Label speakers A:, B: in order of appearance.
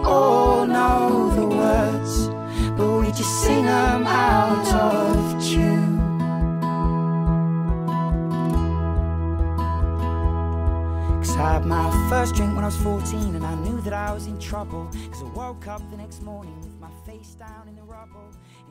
A: all know the words, but we just sing them out of tune. Cause I had my first drink when I was 14, and I knew that I was in trouble, cause I woke up the next morning with my face down in the rubble.